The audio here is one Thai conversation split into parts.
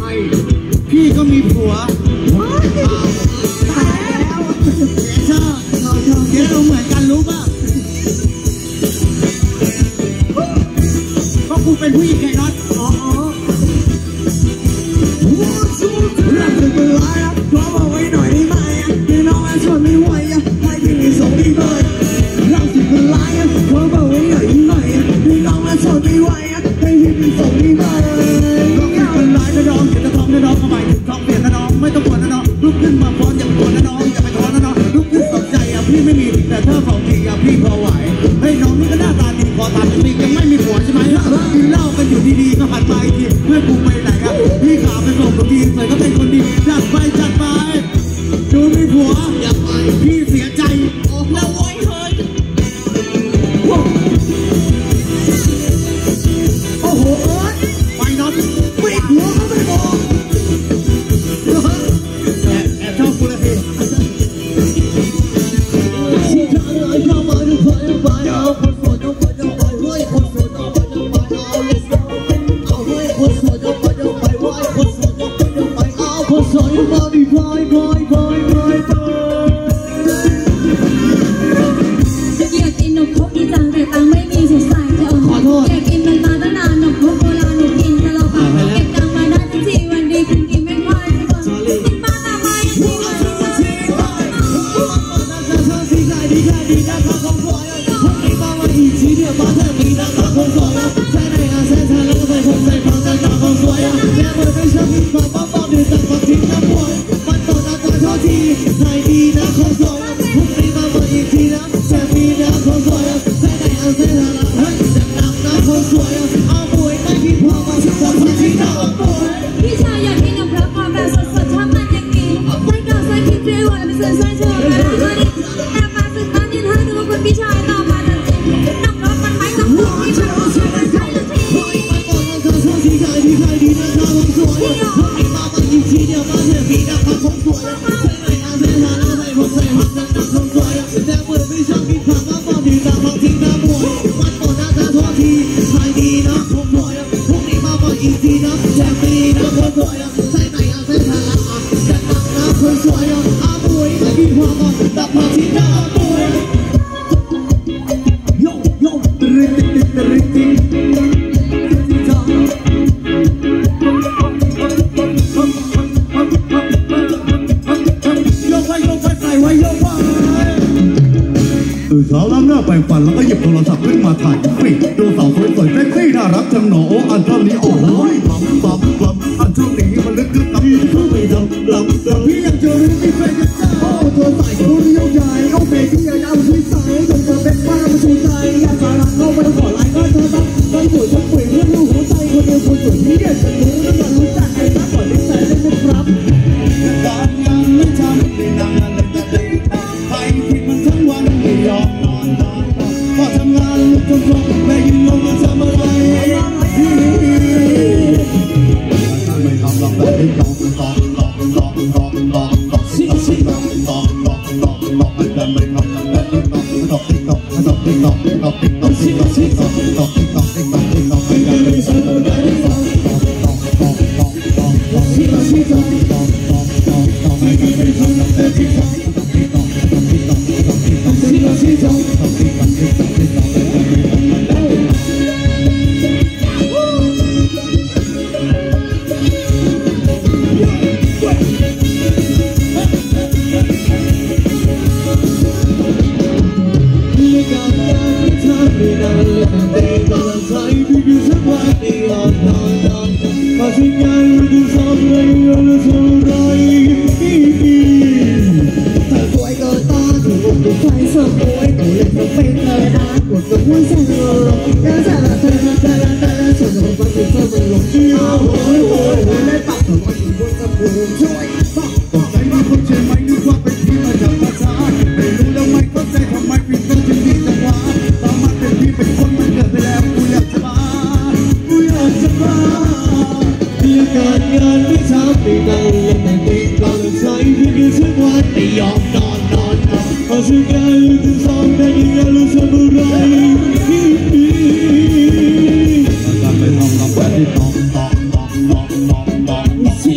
พี่ก็มีผัวตายแล้วชอบเดี๋ยวเราเหมือนกันรู้ป่ะก็กูเป็นผู้หญิงไงน็อตรักเป็นไรอ่ะขอบอกไว้หน่อยได้ไหมอ่ะพี่น้องอ่ะชนไม่ไหวอ่ะให้พี่มีส่งดีเลยรักเป็นไรอ่ะขอบอกไว้หน่อยได้ไหมอ่ะพี่น้องอ่ะชนไม่ไหวอ่ะให้พี่มีส่งดีเลยร้องเป็นไรนะน้องเดี๋ยวจะท้องนะน้องทำไมถึงท้องเปลี่ยนนะน้องไม่ต้องกลัวนะน้องลุกขึ้นมาฟ้อนอย่าปวดนะน้องอย่าไปท้อนะน้องลุกขึ้นสนใจอ่ะพี่ไม่มีแต่เธอของจริงอ่ะพี่พอไหวให้น้องนี่ก็หน้าตาดีพอตาจริงยังไม่มีผัวใช่ไหมกินเหล้ากันอยู่ดีๆก็หันไปทีเพื่อนกูไปไหนอ่ะพี่ขาไปส่งตัวทีเคยก็เป็นคนดีจัดไปดูมีผัวอย่าไปพี่เสียใจแล้วโว้ยเฮ้ยโอ้โหไปน็อตปิดหัวเขาไม่บอกแอบชอบกูเลยพี่ที่ทางไหนเข้ามาดูไปเอาคนสวยต้องไปเอาไปเว้ยคนสวยต้องไปเอาไปเอาเลยเอาเว้ยคนสวยต้องไปเอาไปเว้ยคนสวยต้องไปเอาไปเอาคนสวยมาดีพอยอยากกินนมครกดีจังแต่ตังไม่มีสงสัยจะเอาอยากกินมันมาตั้งนานนมครกโบราณหนูกินตลอดไปเก็บตังมาได้ทั้งทีวันดีคืนกินไม่ค่อยจะบอกกินบ้านตาไม้ที่วันที่จะชี้ไปดีนะคะของสวยพวกนี้มาวันอีกทีเดียวมาเธอมีนะคะของสวยใช่ไหมอาเซนใช่แล้วก็ใส่ผมใส่ฟังจากจากของสวยแม่คนไม่ชอบกินของบ้าๆดื่มจากของทิ้งน้ำป่วยมันต่อหน้าตาโทษทีใส่ดีนะของสวยพวกนี้มาวันอีกทีนะแช่มีนะของสวยใช่ไหมอาเซนเฮ้ยจะนำนะของสวยเอาป่วยไม่กินพอมาชุบจากของทิ้งน้ำป่วยพี่ชายอยากกินน้ำพระความแบบสดๆชอบมันอย่างนี้ใส่กาวใส่คิดเรียกว่าเป็นเสื้อใส่เสื้อพี่ชายต่อมาจะจริงน้ำร้อนมันไม่ต้องพูดพี่ชายรู้สึกใช่หรือที่มันบอกว่าเธอชอบที่ใครดีนะคะผมสวยคนนี้มาอีกทีเดียวมาเถอะพี่นะคะผมสวยใช่ไหมอาเซนหาแล้วใส่ผมใส่หักจังจังผมสวยแต่เมื่อไม่ชอบกินผักมาบอกดีตาบางทีน้ำบวยมันบอกนะเธอโทษทีใครดีนะผมสวยพวกนี้มาอีกทีนะแช่มีนะผมสวยใช่ไหมอาเซนหาแล้วจะนักนะผมสวยอาบวยไม่กินผักมาแต่บางทีน้ำบวยตื่นเช้าล้างหน้าแปรงฟันแล้วก็หยิบโทรศัพท์ขึ้นมาถ่ายฟิกดูสาวสวยเซ็กซี่น่ารักจังหนออันเท่านี้โอ้ยปั๊มอันเท่านี้มันลึกตับเข้าไปดำพี่ยังเจอรู้ที่เป็นกันจ้าโอ้เธอใส่ตัวเดียวใหญ่โอ้เบบี้ยาวช่วยใส่จนเธอเป็นบ้ามาชูใจอยากสารักเข้าไปขอไลน์ก็เธอตั้งต้องสวยต้องเปลี่ยนเรื่องลูกหัวใจคนเดียวคนสวยที่เด็ดจะรู้แล้วอยากรู้จักใครตั้งก่อนที่ใส่ได้ไหมครับการงานไม่ทำไม่นานเลยจะได้ไปที่มันทั้งวันไม่ยอมนอนพอทำงานลุกจนครบไม่ยินลงมาทำอะไรไม่ทำหรอกแบบนี้ต้องไม่ทำแบบนี้ต้อง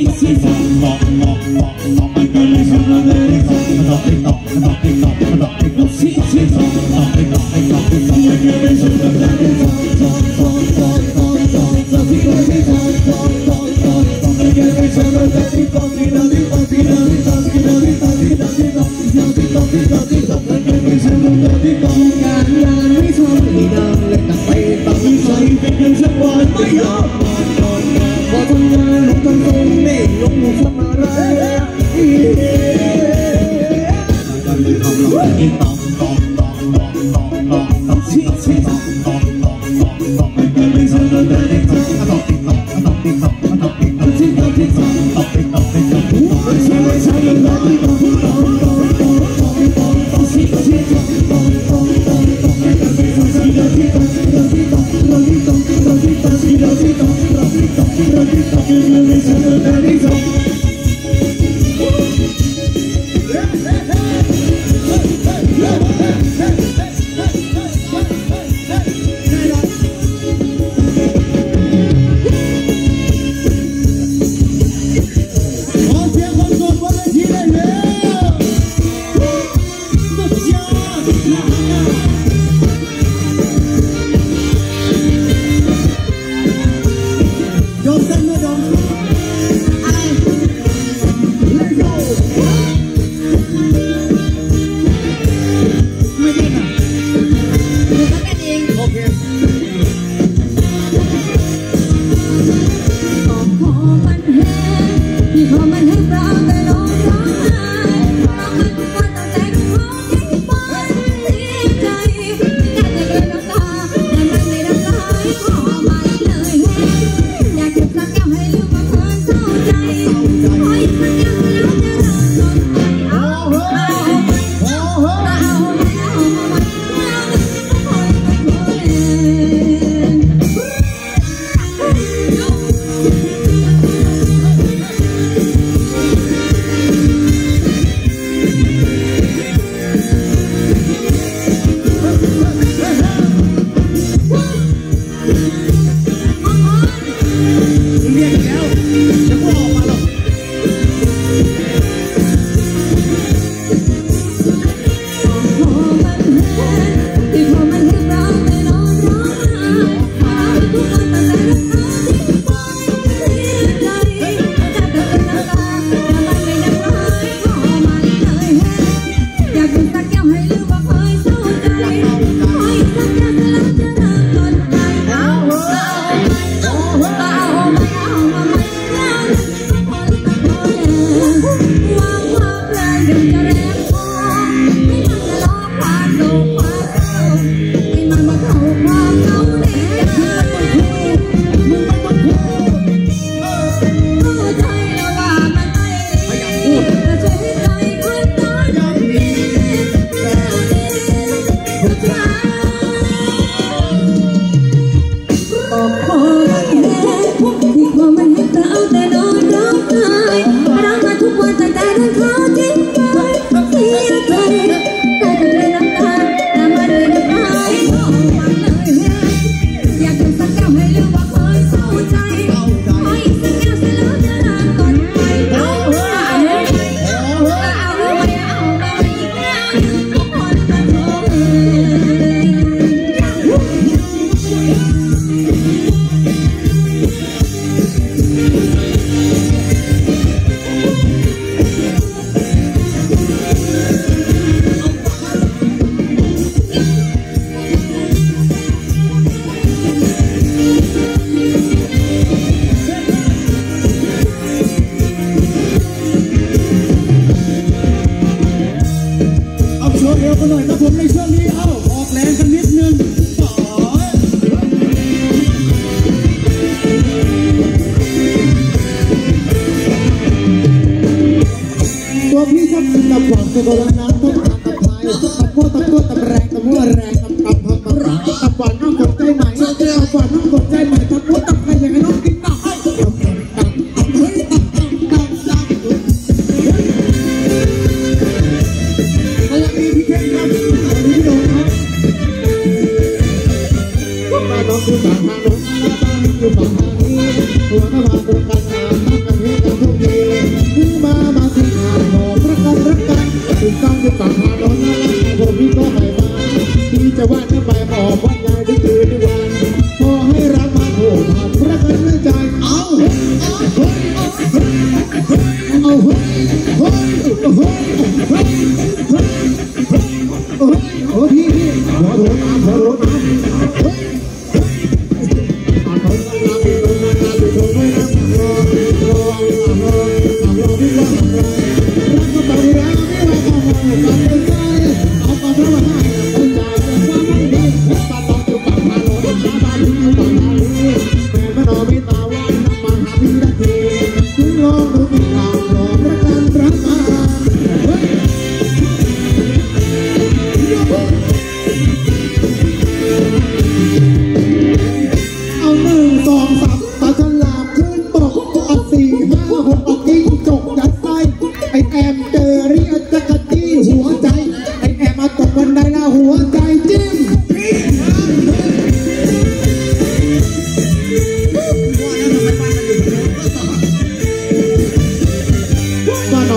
คือสองทางนี้ตัวก็มาตรงกันมาตั้งกันให้กันทุก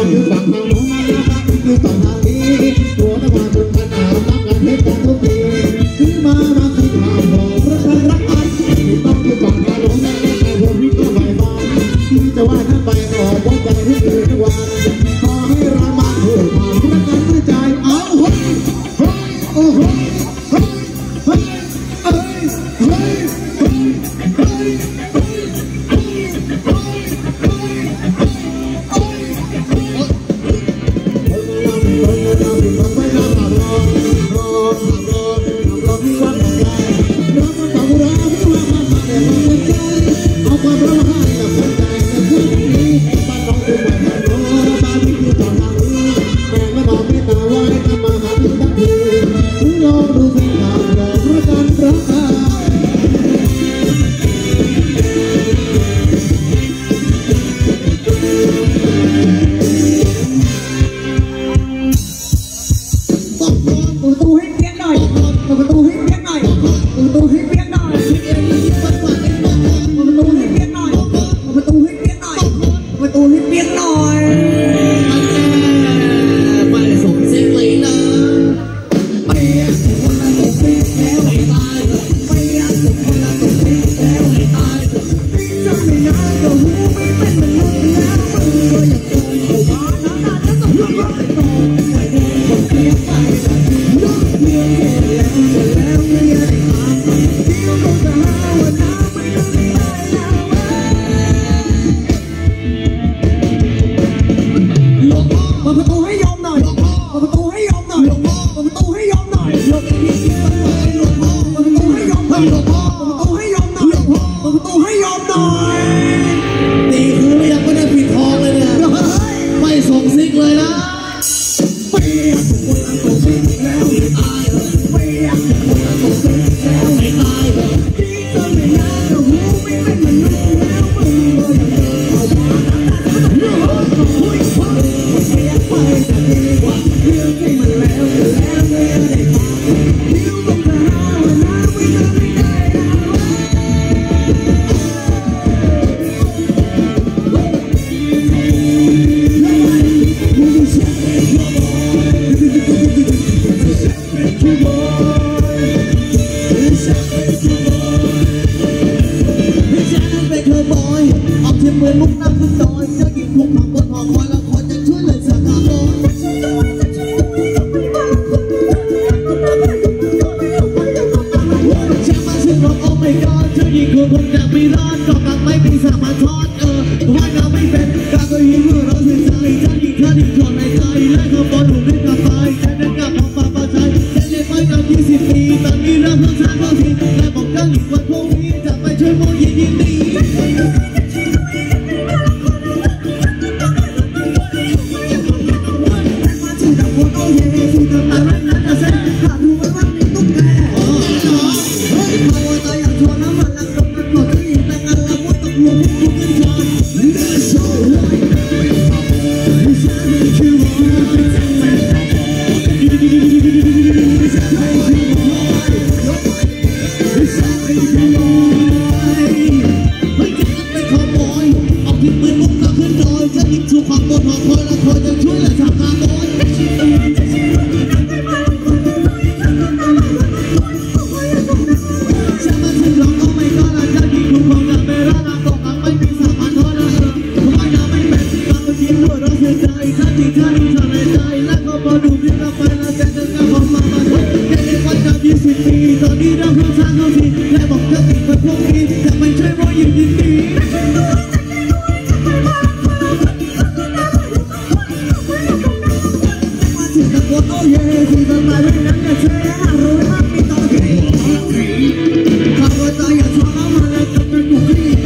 อยู่ฝั่งทางโน้นนะครับอยู่ฝั่งทางนี้ตัวตะวันตกขนาดรับการเทศการทุกทีขึ้นมาคือข่าวบอกรักกันรักกันต้องอยู่ฝั่งทางโน้นแต่พวกพี่ก็ไม่ฟังที่จะว่าท่านไปก็บอกใจให้คืนทุกวันขอให้เรามาพูดความรักกันด้วยใจเอาเฮ้ยเฮ้ยโอ้โหเฮ้ยเฮ้ยเอ้ยเฮ้ยเฮ้ยเฮ้ย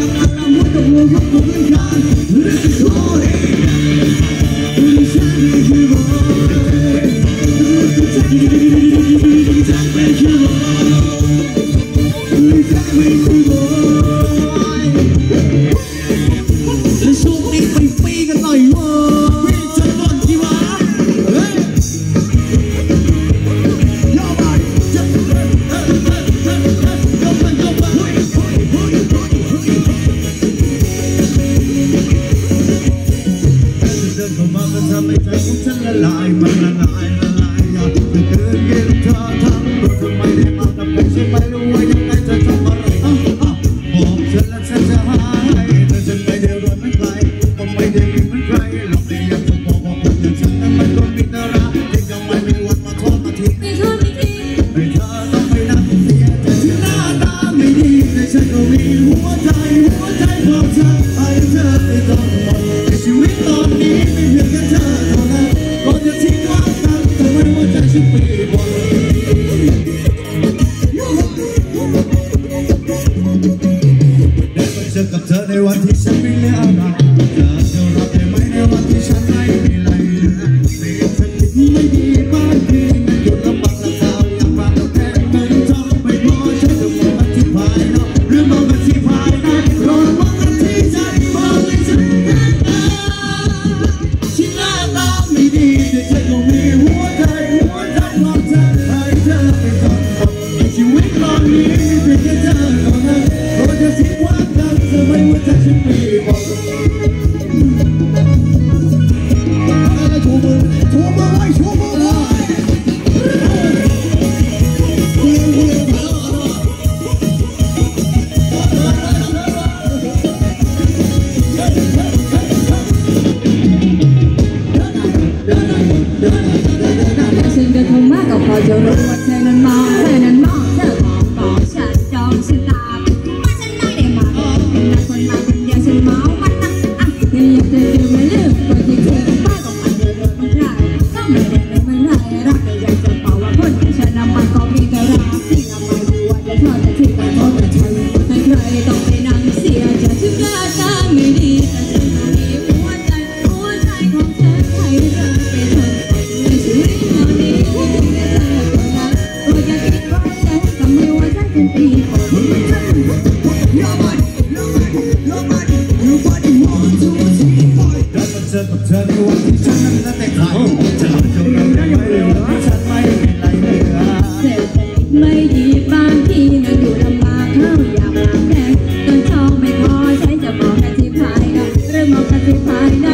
Let's go. ไม่ลืมไม่ลืมตัวจริงๆป้าก็มาเดินมันใครก็ไม่ได้ในมันไรรักแต่อยากจะบอกว่าคนที่ฉันนำมันก็มีแต่รักที่นำไปดูว่าจะชอบจะทิ้งกันเพราะแต่ฉันไม่เคยต้องไปนั่งเสียจะถึงหน้าตาไม่ดีแต่ฉันก็มีหัวใจของฉันให้เธอเป็นเธอในชีวิตตอนนี้ที่ถึงได้เจอตัวนั้นตัวอยากคิดว่าฉันก็ไม่ว่าฉันเป็นปีคน Nobody wants to see me fight ได้มาเจอกับเธอในวันที่ฉันนั้นได้แต่ใครเจอจนเราไม่เหลือฉันไม่มีอะไรเหลือเศรษฐกิจไม่ดีบางทีนั่งอยู่ลำบากเข้าอยากหาแพงจนช่องไม่พอใช้จะบอกกันที่ภายในหรือมองกันที่ภายใน